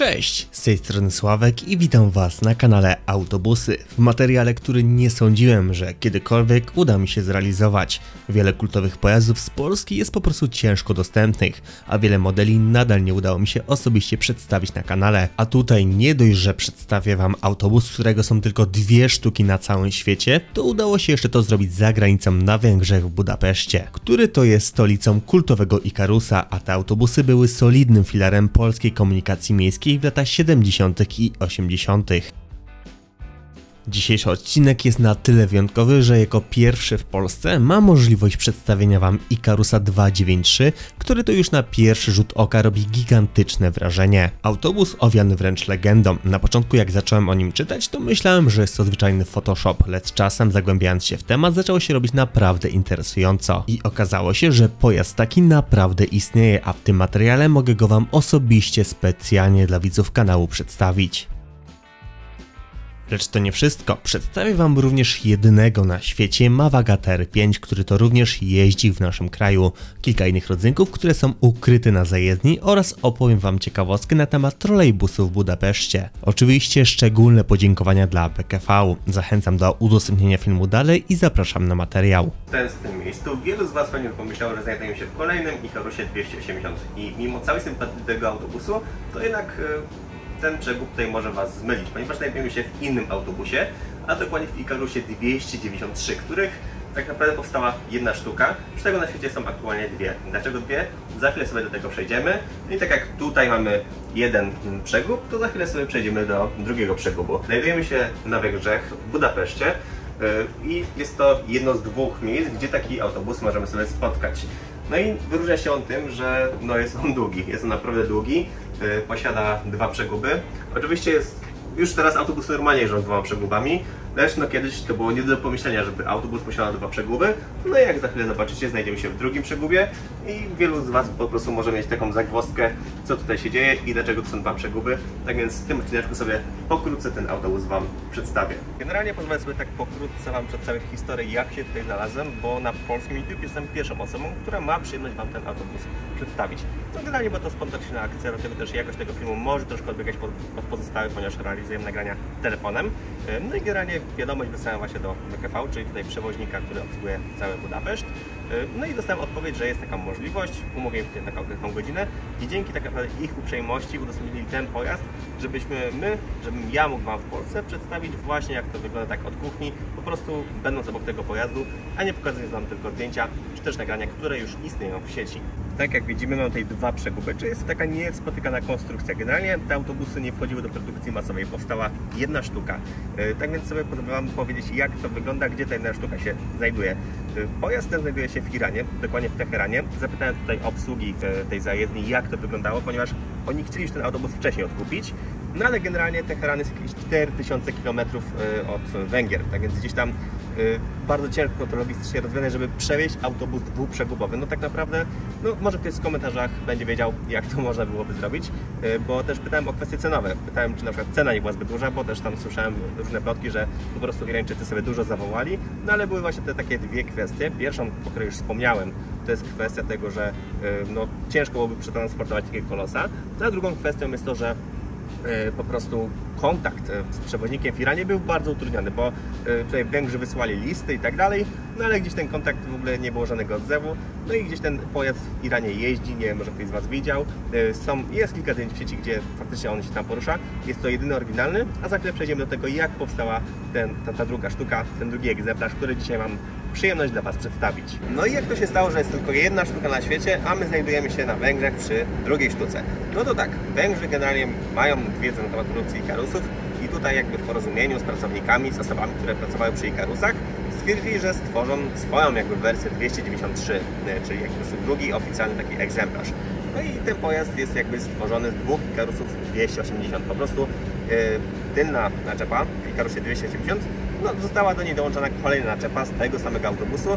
Cześć, z tej strony Sławek i witam Was na kanale Autobusy, w materiale, który nie sądziłem, że kiedykolwiek uda mi się zrealizować. Wiele kultowych pojazdów z Polski jest po prostu ciężko dostępnych, a wiele modeli nadal nie udało mi się osobiście przedstawić na kanale. A tutaj nie dość, że przedstawię Wam autobus, którego są tylko 2 sztuki na całym świecie, to udało się jeszcze to zrobić za granicą na Węgrzech w Budapeszcie, który to jest stolicą kultowego Ikarusa, a te autobusy były solidnym filarem polskiej komunikacji miejskiej w latach 70. i 80. Dzisiejszy odcinek jest na tyle wyjątkowy, że jako pierwszy w Polsce ma możliwość przedstawienia Wam Ikarusa 293, który to już na pierwszy rzut oka robi gigantyczne wrażenie. Autobus owiany wręcz legendą. Na początku jak zacząłem o nim czytać, to myślałem, że jest to zwyczajny Photoshop, lecz czasem zagłębiając się w temat zaczęło się robić naprawdę interesująco. I okazało się, że pojazd taki naprawdę istnieje, a w tym materiale mogę go Wam osobiście specjalnie dla widzów kanału przedstawić. Lecz to nie wszystko, przedstawię Wam również jedynego na świecie Mavaga TR5, który to również jeździ w naszym kraju, kilka innych rodzynków, które są ukryte na zajezdni oraz opowiem Wam ciekawostkę na temat trolejbusu w Budapeszcie. Oczywiście szczególne podziękowania dla BKV, zachęcam do udostępnienia filmu dalej i zapraszam na materiał. W tym miejscu wielu z Was pewnie pomyślało, że znajdujemy się w kolejnym Ikarusie 280 i mimo całej sympatii do tego autobusu, to jednak ten przegub tutaj może Was zmylić, ponieważ znajdujemy się w innym autobusie, a dokładnie w Ikarusie 293, których tak naprawdę powstała jedna sztuka, z czego na świecie są aktualnie 2. Dlaczego 2? Za chwilę sobie do tego przejdziemy. I tak jak tutaj mamy jeden przegub, to za chwilę sobie przejdziemy do drugiego przegubu. Znajdujemy się na Węgrzech, w Budapeszcie i jest to jedno z 2 miejsc, gdzie taki autobus możemy sobie spotkać. No i wyróżnia się on tym, że jest on długi, jest on naprawdę długi, posiada 2 przeguby. Oczywiście już teraz autobusy normalnie jeżdżą z 2 przegubami, lecz kiedyś to było nie do pomyślenia, żeby autobus posiadał 2 przeguby. No i jak za chwilę zobaczycie, znajdziemy się w drugim przegubie i wielu z Was po prostu może mieć taką zagwozdkę, co tutaj się dzieje i dlaczego to są 2 przeguby. Tak więc w tym odcineczku sobie pokrótce ten autobus Wam przedstawię. Generalnie pozwolę sobie tak pokrótce Wam przedstawić historię, jak się tutaj znalazłem, bo na polskim YouTube jestem pierwszą osobą, która ma przyjemność Wam ten autobus przedstawić. No generalnie była to spontaniczna akcja, dlatego też jakość tego filmu może troszkę odbiegać od pozostałych, ponieważ realizujemy nagrania telefonem. No i generalnie wiadomość wysłałem właśnie do BKV, czyli tutaj przewoźnika, który obsługuje cały Budapeszt. No i dostałem odpowiedź, że jest taka możliwość, umówiłem się na taką godzinę i dzięki tak naprawdę ich uprzejmości udostępnili ten pojazd, żebym ja mógł Wam w Polsce przedstawić właśnie jak to wygląda tak od kuchni, po prostu będąc obok tego pojazdu, a nie pokazując Wam tylko zdjęcia, czy też nagrania, które już istnieją w sieci. Tak jak widzimy, mam tutaj 2 przeguby, czyli jest taka niespotykana konstrukcja. Generalnie te autobusy nie wchodziły do produkcji masowej, powstała jedna sztuka. Tak więc sobie pozwolę Wam powiedzieć, jak to wygląda, gdzie ta jedna sztuka się znajduje. Pojazd ten znajduje się w Iranie, dokładnie w Teheranie. Zapytałem tutaj obsługi tej zajezdni, jak to wyglądało, ponieważ oni chcieli już ten autobus wcześniej odkupić. No ale generalnie Teheran jest jakieś 4000 km od Węgier, tak więc gdzieś tam bardzo ciężko to logistycznie rozwiązać, żeby przewieźć autobus 2-przegubowy. No tak naprawdę, może ktoś w komentarzach będzie wiedział, jak to można byłoby zrobić, bo też pytałem o kwestie cenowe. Pytałem, czy na przykład cena nie była zbyt duża, bo też tam słyszałem różne plotki, że po prostu Irańczycy sobie dużo zawołali, no ale były właśnie te takie 2 kwestie. Pierwszą, o której już wspomniałem, to jest kwestia tego, że ciężko byłoby przetransportować takiego kolosa, a drugą kwestią jest to, że po prostu kontakt z przewoźnikiem w Iranie był bardzo utrudniony, bo tutaj Węgrzy wysłali listy i tak dalej, no ale gdzieś ten kontakt w ogóle nie było żadnego odzewu, no i gdzieś ten pojazd w Iranie jeździ, nie wiem, może ktoś z Was widział, jest kilka zdjęć w sieci, gdzie faktycznie on się tam porusza, jest to jedyny oryginalny, a za chwilę przejdziemy do tego, jak powstała ta druga sztuka, ten drugi egzemplarz, który dzisiaj mam przyjemność dla Was przedstawić. No i jak to się stało, że jest tylko jedna sztuka na świecie, a my znajdujemy się na Węgrzech przy drugiej sztuce? No to tak, Węgrzy generalnie mają wiedzę na temat produkcji Ikarusów i tutaj jakby w porozumieniu z pracownikami, z osobami, które pracowały przy Ikarusach, stwierdzili, że stworzą swoją jakby wersję 293, czyli jakby drugi oficjalny taki egzemplarz. No i ten pojazd jest jakby stworzony z 2 Ikarusów 280. Po prostu tylna naczepa w Ikarusie 280 została do niej dołączona kolejna naczepa z tego samego autobusu i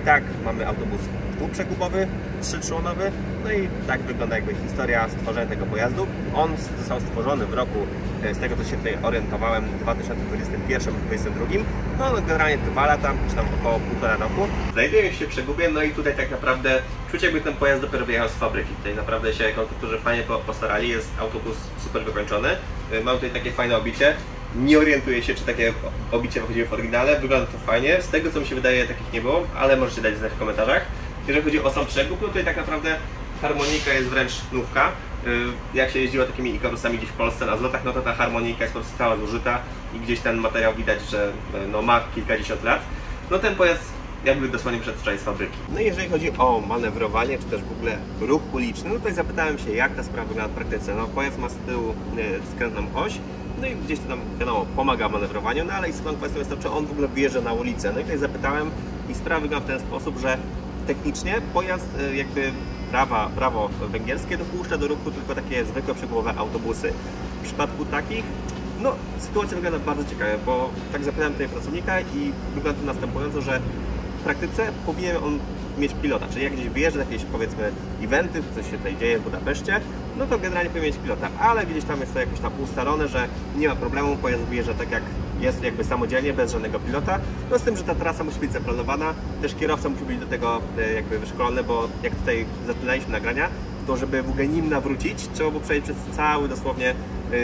tak, mamy autobus dwuprzegubowy, trzyczłonowy, no i tak wygląda jakby historia stworzenia tego pojazdu. On został stworzony w roku, z tego co się tutaj orientowałem, 2021-2022. No generalnie 2 lata, czy tam około 1,5 roku. Znajdujemy się w Przegubie, no i tutaj tak naprawdę czuć jakby ten pojazd dopiero wyjechał z fabryki. Tutaj naprawdę się konstruktorzy fajnie postarali, jest autobus super wykończony. Mam tutaj takie fajne obicie. Nie orientuję się, czy takie obicie wychodziło w oryginale. Wygląda to fajnie. Z tego co mi się wydaje, takich nie było, ale możecie dać znać w komentarzach. Jeżeli chodzi o sam przegub, no tutaj tak naprawdę harmonika jest wręcz nówka. Jak się jeździło takimi Ikarusami gdzieś w Polsce na zlotach, no to ta harmonika jest po prostu cała zużyta i gdzieś ten materiał widać, że no, ma kilkadziesiąt lat. No ten pojazd jakby dosłownie przed wczoraj z fabryki. No i jeżeli chodzi o manewrowanie, czy też w ogóle ruch uliczny, no tutaj zapytałem się, jak ta sprawa wygląda w praktyce. No pojazd ma z tyłu skrętną oś, no i gdzieś to tam, wiadomo, pomaga w manewrowaniu, no ale istotną kwestią jest to, czy on w ogóle wjeżdża na ulicę. No i tutaj zapytałem i sprawa wygląda w ten sposób, że technicznie pojazd jakby prawo węgierskie dopuszcza do ruchu tylko takie zwykłe przegubowe autobusy. W przypadku takich, no sytuacja wygląda bardzo ciekawie, bo tak zapytałem tutaj pracownika i wygląda to następująco, że w praktyce powinien on mieć pilota, czyli jak gdzieś wyjeżdża jakieś powiedzmy eventy, coś się tutaj dzieje w Budapeszcie, no to generalnie powinien mieć pilota, ale gdzieś tam jest to jakoś tam ustalone, że nie ma problemu, pojazd wyjeżdża tak jak jest jakby samodzielnie, bez żadnego pilota, no z tym, że ta trasa musi być zaplanowana, też kierowca musi być do tego jakby wyszkolony, bo jak tutaj zaczynaliśmy nagrania, to żeby w ogóle nim nawrócić, trzeba było przejść przez cały dosłownie,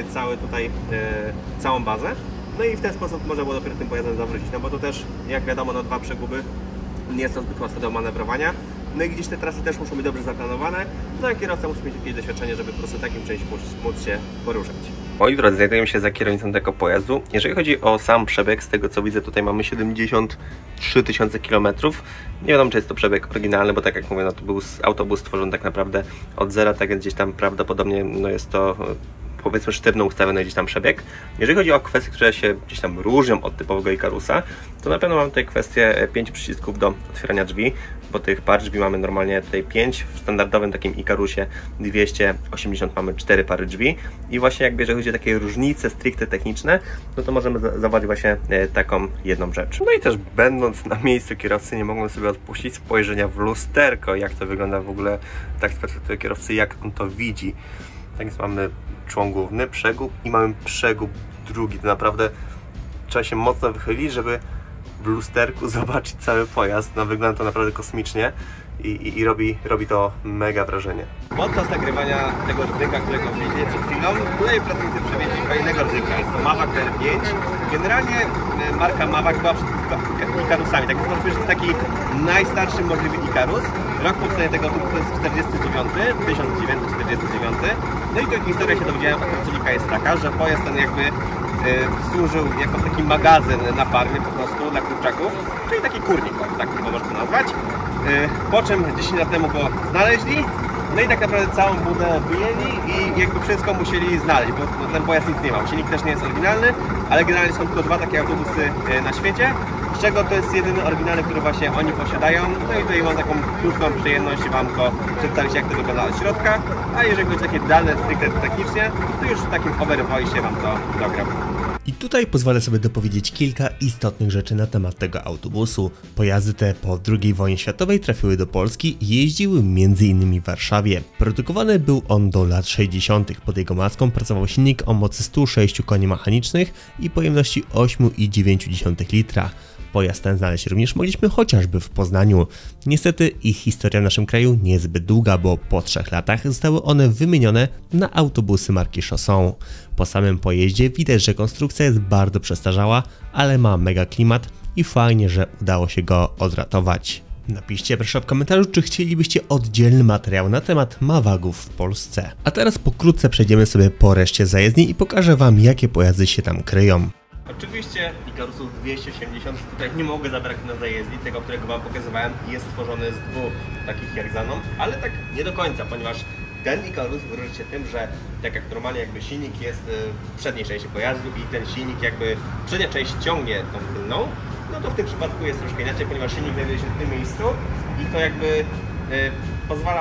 całą bazę, no i w ten sposób można było dopiero tym pojazdem zawrócić, no bo to też, jak wiadomo, no 2 przeguby, nie jest to zbyt łatwe do manewrowania. No i gdzieś te trasy też muszą być dobrze zaplanowane. No i kierowca musi mieć jakieś doświadczenie, żeby po prostu takim czymś móc się poruszać. Moi drodzy, znajdujemy się za kierownicą tego pojazdu. Jeżeli chodzi o sam przebieg, z tego co widzę, tutaj mamy 73 000 km. Nie wiadomo, czy jest to przebieg oryginalny, bo tak jak mówię, no to był autobus stworzony tak naprawdę od zera, tak więc gdzieś tam prawdopodobnie no jest to powiedzmy sztywno ustawiony gdzieś tam przebieg. Jeżeli chodzi o kwestie, które się gdzieś tam różnią od typowego Ikarusa, to na pewno mam tutaj kwestię 5 przycisków do otwierania drzwi, bo tych par drzwi mamy normalnie tutaj 5, w standardowym takim Ikarusie 280 mamy 4 pary drzwi i właśnie jakby jeżeli chodzi o takie różnice stricte techniczne, no to możemy zauważyć właśnie taką jedną rzecz. No i też będąc na miejscu kierowcy nie mogłem sobie odpuścić spojrzenia w lusterko, jak to wygląda w ogóle tak z perspektywy kierowcy, jak on to widzi. Tak więc mamy człon główny, przegub i mamy przegub drugi. To naprawdę trzeba się mocno wychylić, żeby w lusterku zobaczyć cały pojazd. No, wygląda to naprawdę kosmicznie i robi to mega wrażenie. Podczas nagrywania tego rdzynka, którego widzieliście przed chwilą, tutaj pracownicy przewieźli kolejnego rdzynka. Jest to Mavak R5. Generalnie marka Mavak była przed Ikarusami. Tak więc możliwe, że jest taki najstarszy możliwy Ikarus. Rok powstania tego autobusu jest 1949. No i tu historia się dowiedziałem od pracownika jest taka, że pojazd ten jakby służył jako taki magazyn na farmie po prostu dla kurczaków, czyli taki kurnik, tak chyba można to nazwać. Po czym 10 lat temu go znaleźli, no i tak naprawdę całą budę wyjęli i jakby wszystko musieli znaleźć, bo ten pojazd nic nie ma. Silnik też nie jest oryginalny, ale generalnie są tylko 2 takie autobusy na świecie, z czego to jest jedyny oryginalny, który właśnie oni posiadają. No i tutaj mam taką krótką przyjemność Wam to przedstawić, jak to wygląda od środka, a jeżeli chodzi o takie dane stricte technicznie, to już w takim overvoice Wam to dogram. I tutaj pozwolę sobie dopowiedzieć kilka istotnych rzeczy na temat tego autobusu. Pojazdy te po II wojnie światowej trafiły do Polski i jeździły m.in. w Warszawie. Produkowany był on do lat 60. Pod jego maską pracował silnik o mocy 106 koni mechanicznych i pojemności 8,9 litra. Pojazd ten znaleźć również mogliśmy chociażby w Poznaniu. Niestety ich historia w naszym kraju niezbyt długa, bo po 3 latach zostały one wymienione na autobusy marki Chausson. Po samym pojeździe widać, że konstrukcja jest bardzo przestarzała, ale ma mega klimat i fajnie, że udało się go odratować. Napiszcie proszę w komentarzu, czy chcielibyście oddzielny materiał na temat Mavagów w Polsce. A teraz pokrótce przejdziemy sobie po reszcie zajezdni i pokażę Wam, jakie pojazdy się tam kryją. Oczywiście Ikarusów 280 tutaj nie mogę zabraknąć na zajezdni, tego, którego Wam pokazywałem, jest stworzony z 2 takich jak za mną, ale tak nie do końca, ponieważ ten Ikarus wyróżnia się tym, że tak jak normalnie jakby silnik jest w przedniej części pojazdu i ten silnik jakby przednia część ciągnie tą tylną, no to w tym przypadku jest troszkę inaczej, ponieważ silnik znajduje się w tym miejscu i to jakby pozwala on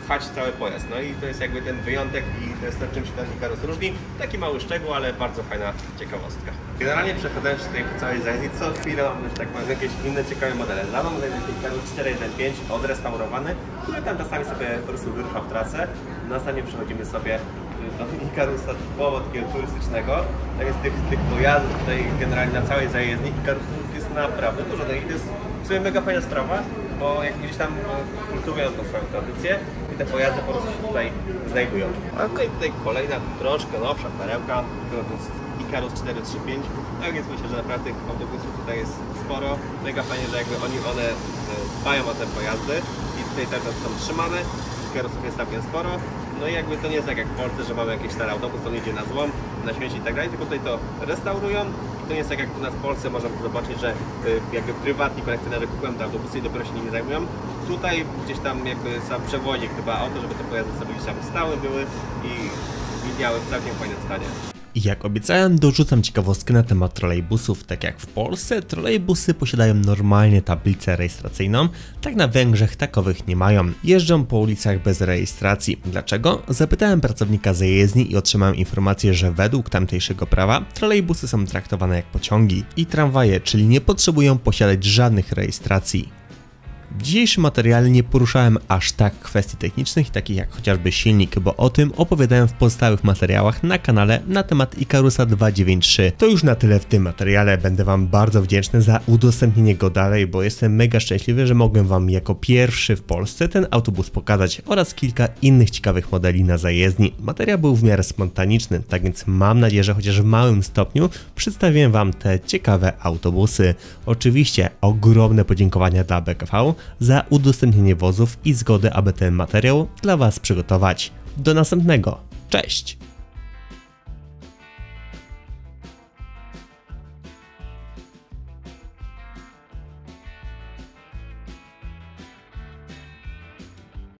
pchać cały pojazd. No i to jest jakby ten wyjątek i to jest to, czym się ten Ikarus różni. Taki mały szczegół, ale bardzo fajna ciekawostka. Generalnie przechodząc tutaj po całej zajezdni, co chwilę mamy, że tak powiem, jakieś inne ciekawe modele. Za mną jest Ikarus 415 odrestaurowany, który tam czasami sobie po prostu wyrusza w trasę. Następnie przechodzimy sobie do Ikarusa typowo takiego turystycznego. Tak jest tych pojazdów tutaj generalnie na całej zajezdni. Ikarusów jest naprawdę dużo. No i to jest w sumie mega fajna sprawa, bo jak gdzieś tam kultywują tą swoją tradycję i te pojazdy po prostu się tutaj znajdują. A tutaj kolejna, troszkę nowsza perełka, to jest Ikarus 435. Tak więc myślę, że naprawdę tych autobusów tutaj jest sporo. Mega fajnie, że jakby one dbają o te pojazdy i tutaj cały czas są trzymane. Ikarusów jest całkiem sporo. No i jakby to nie jest tak jak w Polsce, że mamy jakiś stary autobus, on idzie na złom, na śmieci i tak dalej, tylko tutaj to restaurują. I to nie jest tak jak u nas w Polsce, możemy zobaczyć, że jakby prywatni kolekcjonerzy kupują te autobusy i dopiero się nimi zajmują. Tutaj gdzieś tam jakby sam przewozi chyba o to, żeby te pojazdy sobie gdzieś tam stałe były i widniały w całkiem fajnym stanie. I jak obiecałem, dorzucam ciekawostkę na temat trolejbusów. Tak jak w Polsce, trolejbusy posiadają normalnie tablicę rejestracyjną, tak na Węgrzech takowych nie mają. Jeżdżą po ulicach bez rejestracji. Dlaczego? Zapytałem pracownika zajezdni i otrzymałem informację, że według tamtejszego prawa trolejbusy są traktowane jak pociągi i tramwaje, czyli nie potrzebują posiadać żadnych rejestracji. W dzisiejszym materiale nie poruszałem aż tak kwestii technicznych, takich jak chociażby silnik, bo o tym opowiadałem w pozostałych materiałach na kanale na temat Ikarusa 293. To już na tyle w tym materiale, będę Wam bardzo wdzięczny za udostępnienie go dalej, bo jestem mega szczęśliwy, że mogłem Wam jako pierwszy w Polsce ten autobus pokazać oraz kilka innych ciekawych modeli na zajezdni. Materiał był w miarę spontaniczny, tak więc mam nadzieję, że chociaż w małym stopniu przedstawiłem Wam te ciekawe autobusy. Oczywiście ogromne podziękowania dla BKV za udostępnienie wozów i zgodę, aby ten materiał dla Was przygotować. Do następnego. Cześć!